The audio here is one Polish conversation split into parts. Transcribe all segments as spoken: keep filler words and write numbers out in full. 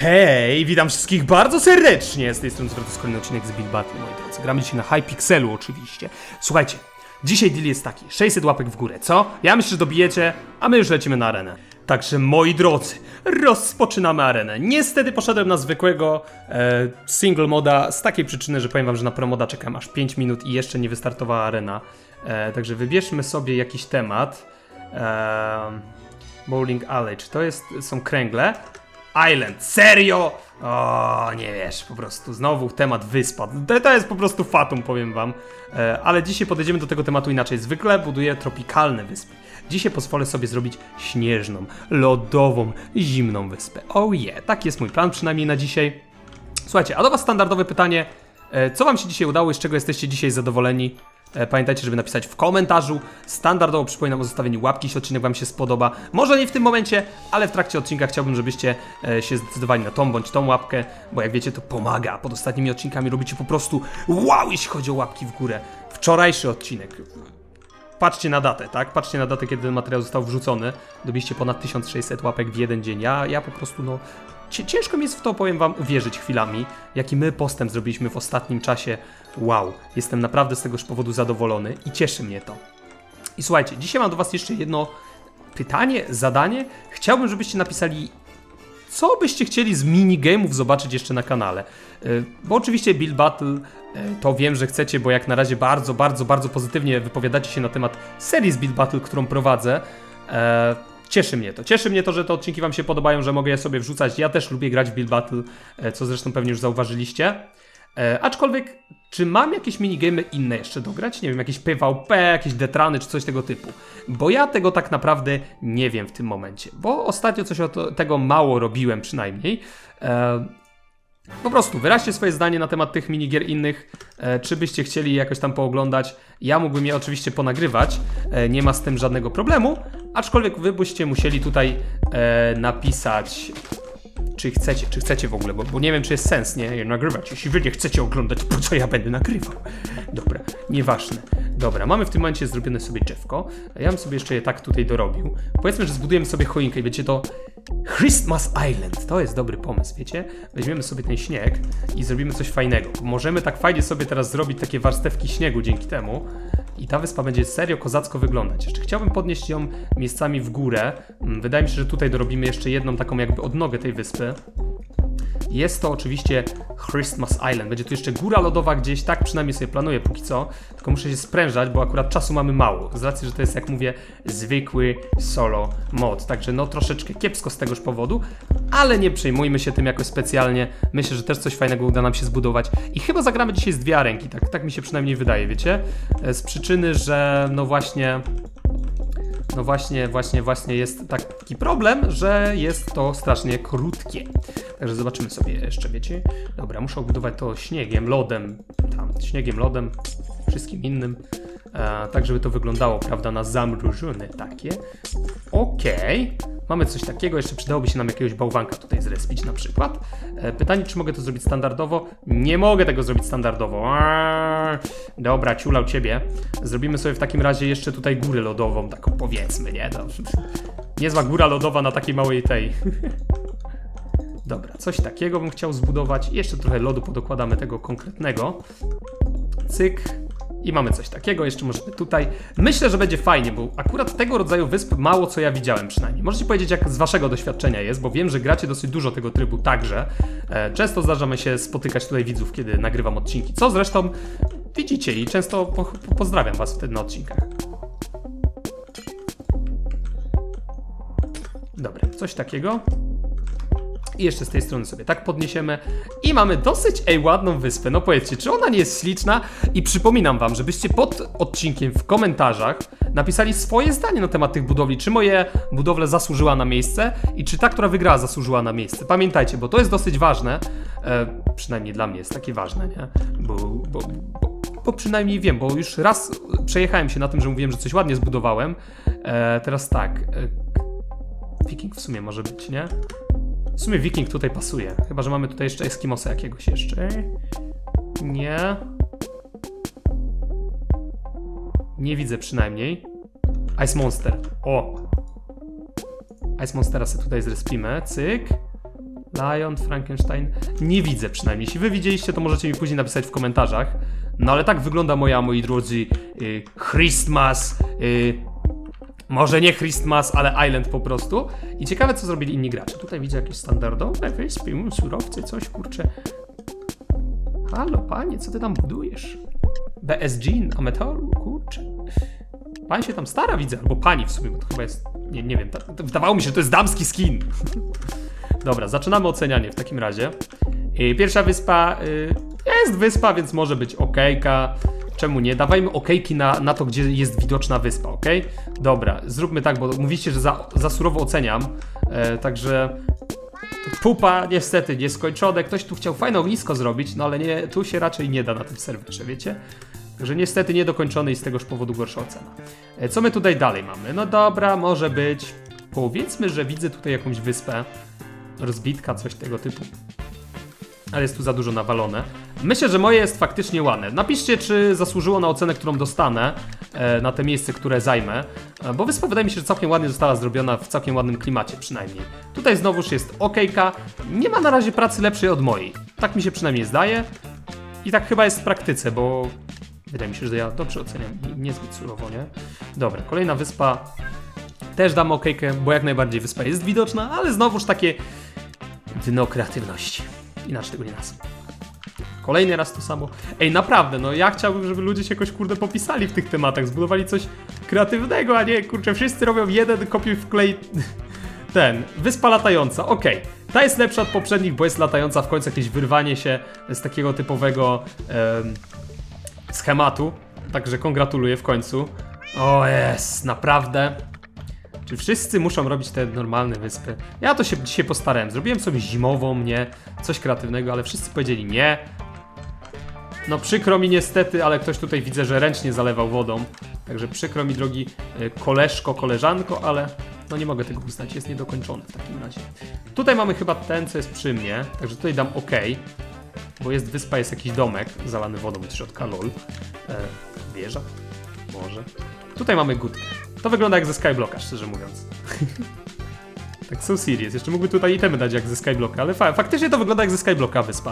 Hej, witam wszystkich bardzo serdecznie. Z tej strony zwracam z kolejny odcinek z Build Battle, moi drodzy. Gramy dzisiaj na Hypixelu oczywiście. Słuchajcie, dzisiaj deal jest taki, sześćset łapek w górę, co? Ja myślę, że dobijecie, a my już lecimy na arenę. Także moi drodzy, rozpoczynamy arenę. Niestety poszedłem na zwykłego e, single moda z takiej przyczyny, że powiem wam, że na promoda czekam aż pięć minut i jeszcze nie wystartowała arena. E, także wybierzmy sobie jakiś temat. E, Bowling Alley, czy to jest, są kręgle? Island, serio? O, nie wiesz, po prostu znowu temat wyspa. To, to jest po prostu fatum, powiem wam. E, ale dzisiaj podejdziemy do tego tematu inaczej. Zwykle buduję tropikalne wyspy. Dzisiaj pozwolę sobie zrobić śnieżną, lodową, zimną wyspę. Oh yeah, tak jest mój plan przynajmniej na dzisiaj. Słuchajcie, a do was standardowe pytanie. E, co wam się dzisiaj udało i z czego jesteście dzisiaj zadowoleni? Pamiętajcie, żeby napisać w komentarzu. Standardowo przypominam o zostawieniu łapki, jeśli odcinek wam się spodoba. Może nie w tym momencie, ale w trakcie odcinka chciałbym, żebyście się zdecydowali na tą bądź tą łapkę, bo jak wiecie, to pomaga. Pod ostatnimi odcinkami robicie po prostu wow, jeśli chodzi o łapki w górę. Wczorajszy odcinek. Patrzcie na datę, tak? Patrzcie na datę, kiedy ten materiał został wrzucony. Dobiliście ponad tysiąc sześćset łapek w jeden dzień. Ja, ja po prostu, no... Ciężko mi jest w to, powiem wam, uwierzyć chwilami, jaki my postęp zrobiliśmy w ostatnim czasie. Wow, jestem naprawdę z tegoż powodu zadowolony i cieszy mnie to. I słuchajcie, dzisiaj mam do was jeszcze jedno pytanie, zadanie. Chciałbym, żebyście napisali, co byście chcieli z minigame'ów zobaczyć jeszcze na kanale. Yy, bo oczywiście Build Battle, yy, to wiem, że chcecie, bo jak na razie bardzo, bardzo, bardzo pozytywnie wypowiadacie się na temat serii z Build Battle, którą prowadzę. Yy, Cieszy mnie to. Cieszy mnie to, że te odcinki wam się podobają, że mogę je sobie wrzucać. Ja też lubię grać w Build Battle, co zresztą pewnie już zauważyliście. E, aczkolwiek, czy mam jakieś minigamy inne jeszcze dograć? Nie wiem, jakieś P V P, jakieś detrany czy coś tego typu. Bo ja tego tak naprawdę nie wiem w tym momencie. Bo ostatnio coś od tego mało robiłem przynajmniej. E, Po prostu wyraźcie swoje zdanie na temat tych minigier innych, e, czy byście chcieli jakoś tam pooglądać. Ja mógłbym je oczywiście ponagrywać, e, nie ma z tym żadnego problemu, aczkolwiek wy byście musieli tutaj e, napisać, czy chcecie, czy chcecie w ogóle, bo, bo nie wiem, czy jest sens, nie, je nagrywać. Jeśli wy nie chcecie oglądać, po co ja będę nagrywał? Dobra, nieważne. Dobra, mamy w tym momencie zrobione sobie drzewko. Ja bym sobie jeszcze je tak tutaj dorobił. Powiedzmy, że zbudujemy sobie choinkę i wiecie, to Christmas Island. To jest dobry pomysł, wiecie? Weźmiemy sobie ten śnieg i zrobimy coś fajnego. Możemy tak fajnie sobie teraz zrobić takie warstewki śniegu dzięki temu. I ta wyspa będzie serio kozacko wyglądać. Jeszcze chciałbym podnieść ją miejscami w górę. Wydaje mi się, że tutaj dorobimy jeszcze jedną taką jakby odnogę tej wyspy. Jest to oczywiście Christmas Island. Będzie tu jeszcze góra lodowa gdzieś, tak przynajmniej sobie planuję póki co. Tylko muszę się sprężać, bo akurat czasu mamy mało. Z racji, że to jest, jak mówię, zwykły solo mod. Także no troszeczkę kiepsko z tegoż powodu, ale nie przejmujmy się tym jakoś specjalnie. Myślę, że też coś fajnego uda nam się zbudować. I chyba zagramy dzisiaj z dwie arenki, tak, tak mi się przynajmniej wydaje, wiecie? Z przyczyny, że no właśnie... No właśnie, właśnie, właśnie jest taki problem, że jest to strasznie krótkie. Także zobaczymy sobie jeszcze, wiecie? Dobra, muszę obudować to śniegiem, lodem, tam, śniegiem, lodem, wszystkim innym. E, tak, żeby to wyglądało, prawda, na zamrożone takie. Okej. Okay. Mamy coś takiego, jeszcze przydałoby się nam jakiegoś bałwanka tutaj zrespić na przykład. E, pytanie, czy mogę to zrobić standardowo? Nie mogę tego zrobić standardowo. Aaaa. Dobra, ciulał ciebie. Zrobimy sobie w takim razie jeszcze tutaj górę lodową, taką powiedzmy, nie? No, niezła góra lodowa na takiej małej tej. Dobra, coś takiego bym chciał zbudować. Jeszcze trochę lodu podokładamy tego konkretnego. Cyk. I mamy coś takiego, jeszcze możemy tutaj. Myślę, że będzie fajnie, bo akurat tego rodzaju wysp mało co ja widziałem przynajmniej. Możecie powiedzieć, jak z waszego doświadczenia jest, bo wiem, że gracie dosyć dużo tego trybu także. E, często zdarza mi się spotykać tutaj widzów, kiedy nagrywam odcinki, co zresztą widzicie i często po, po, pozdrawiam was wtedy na odcinkach. Dobra, coś takiego. I jeszcze z tej strony sobie tak podniesiemy. I mamy dosyć ej, ładną wyspę. No powiedzcie, czy ona nie jest śliczna? I przypominam wam, żebyście pod odcinkiem w komentarzach napisali swoje zdanie na temat tych budowli. Czy moje budowle zasłużyła na miejsce? I czy ta, która wygrała, zasłużyła na miejsce? Pamiętajcie, bo to jest dosyć ważne. E, przynajmniej dla mnie jest takie ważne, nie? Bo, bo, bo, bo przynajmniej wiem, bo już raz przejechałem się na tym, że mówiłem, że coś ładnie zbudowałem. E, teraz tak. E, Wiking w sumie może być, nie? W sumie Wiking tutaj pasuje. Chyba że mamy tutaj jeszcze Eskimosa jakiegoś jeszcze. Nie. Nie widzę przynajmniej. Ice Monster. O! Ice Monstera sobie tutaj zrespimy. Cyk. Lion, Frankenstein. Nie widzę przynajmniej. Jeśli wy widzieliście, to możecie mi później napisać w komentarzach. No ale tak wygląda moja, moi drodzy, yy, Christmas. Yy, może nie Christmas, ale Island po prostu. I ciekawe, co zrobili inni gracze. Tutaj widzę jakieś standardowe wyspy, surowce, coś, kurczę. Halo, panie, co ty tam budujesz? B S G na metalu, kurczę. Pan się tam stara, widzę, albo pani w sumie, bo to chyba jest, nie, nie wiem, to, to wydawało mi się, że to jest damski skin. Dobra, zaczynamy ocenianie w takim razie. I pierwsza wyspa, y, jest wyspa, więc może być okejka. Czemu nie? Dawajmy okejki na, na to, gdzie jest widoczna wyspa, ok? Dobra, zróbmy tak, bo mówicie, że za, za surowo oceniam, e, także... Pupa niestety nieskończone, ktoś tu chciał fajne ognisko zrobić, no ale nie, tu się raczej nie da na tym serwerze, wiecie? Także niestety niedokończony i z tegoż powodu gorsza ocena. E, co my tutaj dalej mamy? No dobra, może być... Powiedzmy, że widzę tutaj jakąś wyspę. Rozbitka, coś tego typu. Ale jest tu za dużo nawalone. Myślę, że moje jest faktycznie ładne. Napiszcie, czy zasłużyło na ocenę, którą dostanę e, na te miejsce, które zajmę. E, bo wyspa wydaje mi się, że całkiem ładnie została zrobiona, w całkiem ładnym klimacie przynajmniej. Tutaj znowuż jest okejka. Nie ma na razie pracy lepszej od mojej. Tak mi się przynajmniej zdaje. I tak chyba jest w praktyce, bo wydaje mi się, że ja dobrze oceniam. Niezbyt surowo, nie? Dobra, kolejna wyspa. Też dam okejkę, bo jak najbardziej wyspa jest widoczna, ale znowuż takie dno kreatywności. Inaczej tego nie nazwę. Kolejny raz to samo. Ej, naprawdę, no ja chciałbym, żeby ludzie się jakoś, kurde, popisali w tych tematach, zbudowali coś kreatywnego, a nie, kurczę, wszyscy robią jeden kopiuj wklej... Ten, wyspa latająca, okej. Okay. Ta jest lepsza od poprzednich, bo jest latająca, w końcu jakieś wyrwanie się z takiego typowego em, schematu. Także kongratuluję w końcu. O jest, naprawdę. Czy wszyscy muszą robić te normalne wyspy? Ja to się dzisiaj postarałem. Zrobiłem sobie zimową, nie? Coś kreatywnego, ale wszyscy powiedzieli nie. No przykro mi niestety, ale ktoś tutaj widzę, że ręcznie zalewał wodą. Także przykro mi, drogi koleżko, koleżanko, ale no nie mogę tego uznać, jest niedokończone w takim razie. Tutaj mamy chyba ten, co jest przy mnie, także tutaj dam OK. Bo jest wyspa, jest jakiś domek zalany wodą od środka, lol. E, wieża? Może. Tutaj mamy gutkę. To wygląda jak ze Skyblocka, szczerze mówiąc. Tak so serious. Jeszcze mógłby tutaj itemy dać jak ze Skyblocka, ale fa faktycznie to wygląda jak ze Skyblocka wyspa.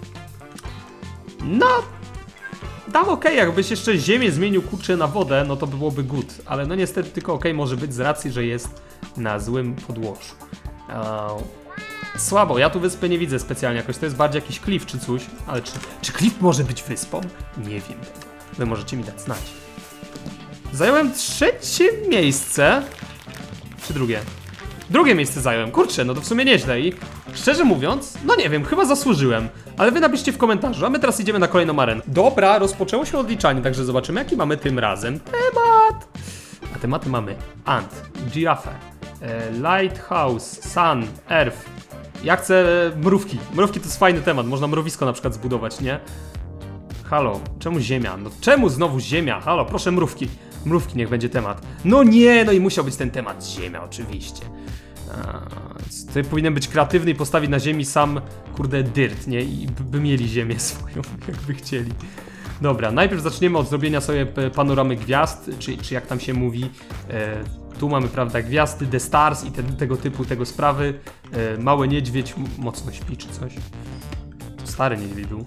No, dam ok, jakbyś jeszcze ziemię zmienił, kurczę, na wodę, no to by byłoby good. Ale no niestety tylko ok może być z racji, że jest na złym podłożu. Uh, słabo, ja tu wyspy nie widzę specjalnie jakoś, to jest bardziej jakiś klif czy coś. Ale czy, czy klif może być wyspą? Nie wiem tego. Wy możecie mi dać znać. Zająłem trzecie miejsce. Czy drugie? Drugie miejsce zająłem, kurczę, no to w sumie nieźle i szczerze mówiąc, no nie wiem, chyba zasłużyłem. Ale wy napiszcie w komentarzu, a my teraz idziemy na kolejną arenę. Dobra, rozpoczęło się odliczanie, także zobaczymy jaki mamy tym razem temat. A tematy mamy Ant, Giraffe, e, Lighthouse, Sun, Earth. Ja chcę mrówki, mrówki to jest fajny temat, można mrowisko na przykład zbudować, nie? Halo, czemu ziemia? No czemu znowu ziemia? Halo, proszę mrówki. Mrówki niech będzie temat. No nie, no i musiał być ten temat ziemia oczywiście. A, ty powinien być kreatywny i postawić na ziemi sam, kurde, dirt, nie? I by mieli ziemię swoją, jakby chcieli. Dobra, najpierw zaczniemy od zrobienia sobie panoramy gwiazd, czy, czy jak tam się mówi. E, tu mamy, prawda, gwiazdy, The Stars i te, tego typu, tego sprawy. E, mały niedźwiedź mocno śpi czy coś. To stary niedźwiedź był.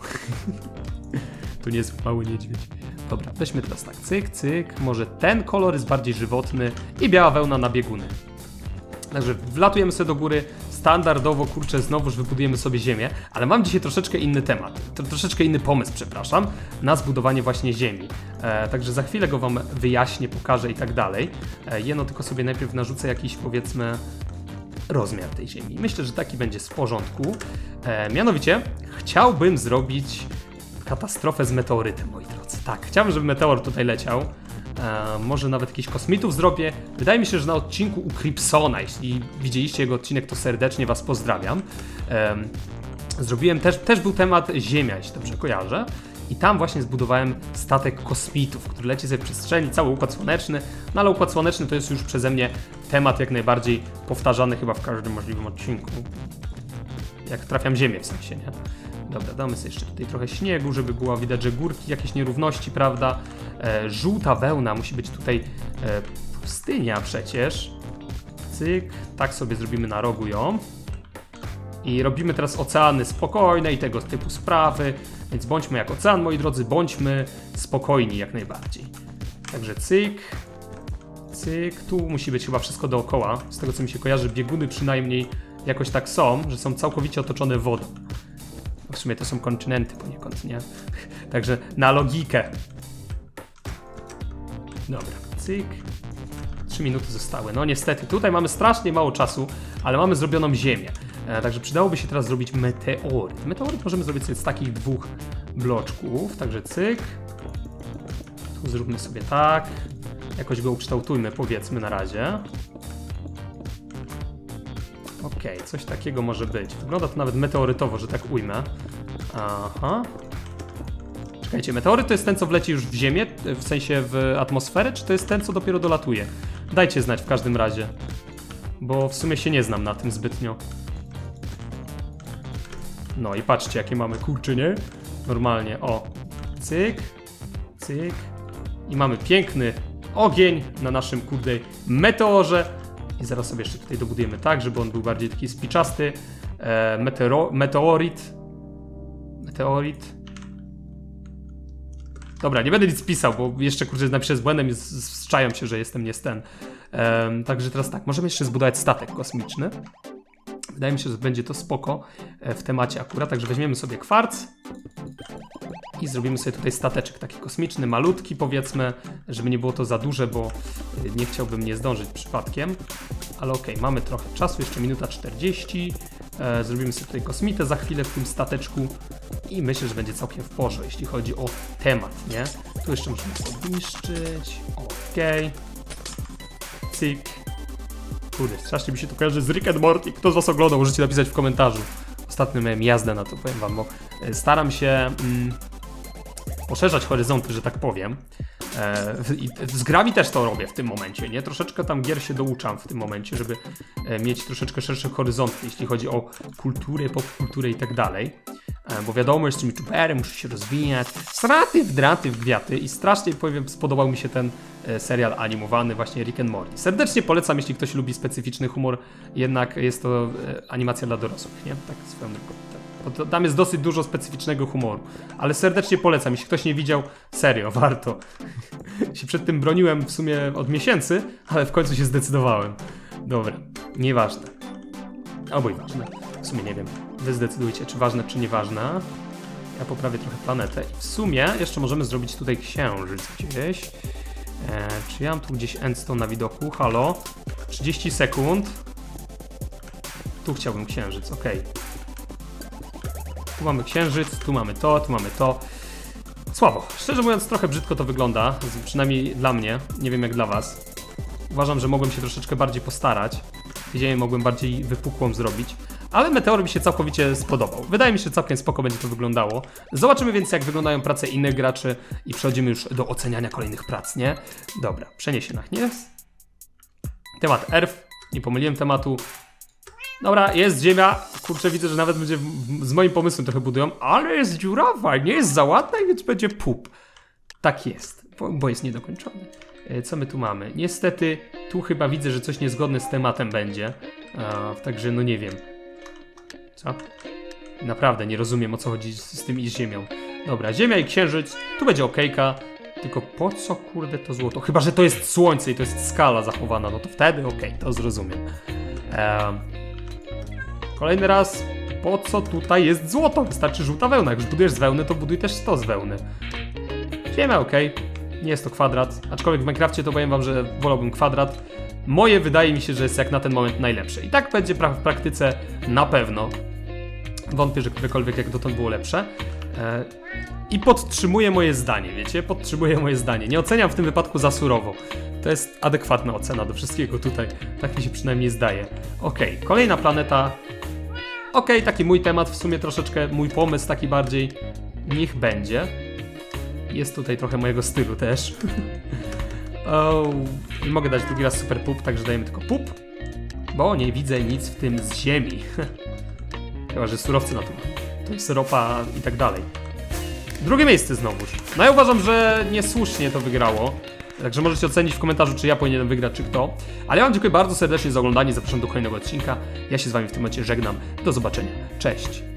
To nie jest mały niedźwiedź. Dobra, weźmy teraz tak, cyk, cyk. Może ten kolor jest bardziej żywotny i biała wełna na bieguny. Także wlatujemy sobie do góry, standardowo, kurczę, znowuż wybudujemy sobie ziemię, ale mam dzisiaj troszeczkę inny temat, troszeczkę inny pomysł, przepraszam, na zbudowanie właśnie ziemi. E, także za chwilę go wam wyjaśnię, pokażę i tak dalej. E, jedno tylko sobie najpierw narzucę jakiś, powiedzmy, rozmiar tej ziemi. Myślę, że taki będzie w porządku. E, mianowicie, chciałbym zrobić katastrofę z meteorytem, moi drodzy. Tak, chciałbym, żeby meteor tutaj leciał. E, może nawet jakichś kosmitów zrobię. Wydaje mi się, że na odcinku u Krypsona, jeśli widzieliście jego odcinek, to serdecznie was pozdrawiam. E, zrobiłem też, też był temat Ziemia, jeśli dobrze kojarzę. I tam właśnie zbudowałem statek kosmitów, który leci ze przestrzeni, cały Układ Słoneczny. No ale Układ Słoneczny to jest już przeze mnie temat jak najbardziej powtarzany chyba w każdym możliwym odcinku. Jak trafiam Ziemię w sensie, nie? Dobra, damy sobie jeszcze tutaj trochę śniegu, żeby było widać, że górki, jakieś nierówności, prawda? E, żółta wełna, musi być tutaj e, pustynia przecież. Cyk, tak sobie zrobimy na rogu ją. I robimy teraz oceany spokojne i tego typu sprawy, więc bądźmy jak ocean, moi drodzy, bądźmy spokojni jak najbardziej. Także cyk, cyk, tu musi być chyba wszystko dookoła, z tego co mi się kojarzy, bieguny przynajmniej jakoś tak są, że są całkowicie otoczone wodą. W sumie to są kontynenty poniekąd, nie? Także na logikę. Dobra, cyk. Trzy minuty zostały. No niestety, tutaj mamy strasznie mało czasu, ale mamy zrobioną ziemię. E, także przydałoby się teraz zrobić meteoryt. Meteoryt możemy zrobić sobie z takich dwóch bloczków. Także cyk. Tu zróbmy sobie tak. Jakoś go ukształtujmy, powiedzmy na razie. Okej, okay, coś takiego może być. Wygląda to nawet meteorytowo, że tak ujmę. Aha. Czekajcie, meteoryt to jest ten, co wleci już w ziemię, w sensie w atmosferę, czy to jest ten, co dopiero dolatuje? Dajcie znać w każdym razie, bo w sumie się nie znam na tym zbytnio. No i patrzcie, jakie mamy kurczy, nie? Normalnie, o. Cyk, cyk. I mamy piękny ogień na naszym, kurde, meteorze. I zaraz sobie jeszcze tutaj dobudujemy tak, żeby on był bardziej taki spiczasty. E, meteoro, meteorit. Meteorit. Dobra, nie będę nic pisał, bo jeszcze kurde napiszę z błędem i zczają się, że jestem nie z ten. Um, także teraz tak, możemy jeszcze zbudować statek kosmiczny. Wydaje mi się, że będzie to spoko w temacie akurat, także weźmiemy sobie kwarc i zrobimy sobie tutaj stateczek taki kosmiczny, malutki powiedzmy, żeby nie było to za duże, bo nie chciałbym nie zdążyć przypadkiem. Ale okej, okay, mamy trochę czasu, jeszcze minuta czterdzieści. E, zrobimy sobie tutaj kosmitę za chwilę w tym stateczku i myślę, że będzie całkiem w porze, jeśli chodzi o temat, nie? Tu jeszcze musimy sobie zniszczyć. Okej. Okay. Cyk. Kurde, strasznie mi się to kojarzy z Rick and Morty. Kto z was oglądał, możecie napisać w komentarzu. Ostatnio miałem jazdę na to, powiem wam, bo staram się mm, poszerzać horyzonty, że tak powiem. E, I z grami też to robię w tym momencie, nie? Troszeczkę tam gier się douczam w tym momencie, żeby e, mieć troszeczkę szersze horyzonty, jeśli chodzi o kulturę, popkulturę i tak dalej. E, bo wiadomo, jestem youtuberem, muszę się rozwijać. Straty w draty w gwiaty i strasznie, powiem, spodobał mi się ten e, serial animowany, właśnie Rick and Morty. Serdecznie polecam, jeśli ktoś lubi specyficzny humor, jednak jest to e, animacja dla dorosłych, nie? Tak swoją drogą. To tam jest dosyć dużo specyficznego humoru, ale serdecznie polecam, jeśli ktoś nie widział, serio, warto. się przed tym broniłem w sumie od miesięcy, ale w końcu się zdecydowałem. Dobra, nieważne. Albo i ważne, w sumie nie wiem. Wy zdecydujcie, czy ważne, czy nieważne. Ja poprawię trochę planetę i w sumie jeszcze możemy zrobić tutaj księżyc gdzieś. Eee, czy ja mam tu gdzieś endstone na widoku? Halo? trzydzieści sekund. Tu chciałbym księżyc, ok. Tu mamy księżyc, tu mamy to, tu mamy to. Słabo. Szczerze mówiąc, trochę brzydko to wygląda, przynajmniej dla mnie. Nie wiem jak dla was. Uważam, że mogłem się troszeczkę bardziej postarać. Ziemię mogłem bardziej wypukłą zrobić. Ale meteor mi się całkowicie spodobał. Wydaje mi się, że całkiem spoko będzie to wyglądało. Zobaczymy więc, jak wyglądają prace innych graczy i przechodzimy już do oceniania kolejnych prac, nie? Dobra, przeniesienach, nie? Temat Earth. Nie pomyliłem tematu. Dobra, jest ziemia. Kurczę, widzę, że nawet będzie z moim pomysłem trochę budują, ale jest dziurawa, nie jest za ładna, więc będzie pup. Tak jest, bo, bo jest niedokończony. E, co my tu mamy? Niestety, tu chyba widzę, że coś niezgodne z tematem będzie. E, także no nie wiem. Co? Naprawdę nie rozumiem, o co chodzi z, z tym i z ziemią. Dobra, ziemia i księżyc, tu będzie okejka. Tylko po co, kurde, to złoto? Chyba, że to jest słońce i to jest skala zachowana, no to wtedy okej, okay, to zrozumiem. E, Kolejny raz, po co tutaj jest złoto? Wystarczy żółta wełna. Jak już budujesz z wełny, to buduj też sto z wełny. Ziemia, ok. Nie jest to kwadrat. Aczkolwiek w Minecrafcie to powiem wam, że wolałbym kwadrat. Moje wydaje mi się, że jest jak na ten moment najlepsze. I tak będzie pra w praktyce na pewno. Wątpię, że którekolwiek jak dotąd było lepsze. E I podtrzymuję moje zdanie, wiecie? Podtrzymuję moje zdanie. Nie oceniam w tym wypadku za surowo. To jest adekwatna ocena do wszystkiego tutaj. Tak mi się przynajmniej zdaje. Okej, okay, kolejna planeta. Okej, okay, taki mój temat, w sumie troszeczkę mój pomysł taki bardziej. Niech będzie. Jest tutaj trochę mojego stylu też. Oh, nie mogę dać drugi raz super pup, także dajemy tylko pup. Bo nie widzę nic w tym z ziemi. Chyba, że surowce na to. To jest ropa i tak dalej. Drugie miejsce znowuż. No ja uważam, że niesłusznie to wygrało. Także możecie ocenić w komentarzu, czy ja powinienem wygrać, czy kto. Ale ja wam dziękuję bardzo serdecznie za oglądanie, zapraszam do kolejnego odcinka. Ja się z wami w tym momencie żegnam. Do zobaczenia. Cześć.